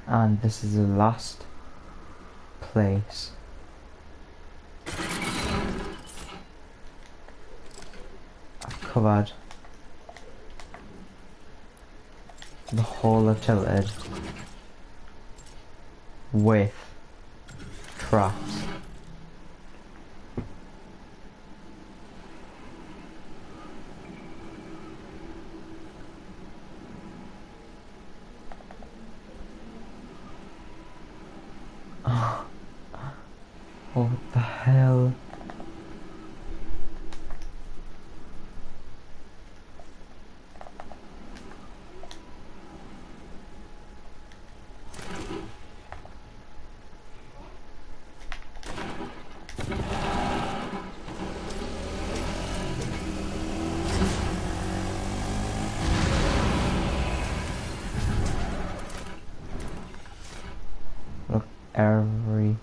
And this is the last place. I've covered the whole of tilted with traps. What the hell? Look, every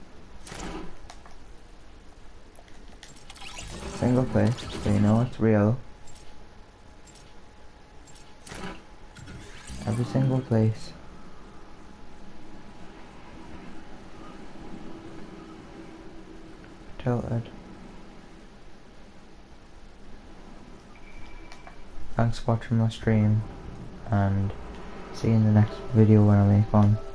single place, so you know it's real. Every single place. Tilted. Thanks for watching my stream, and see you in the next video when I make one.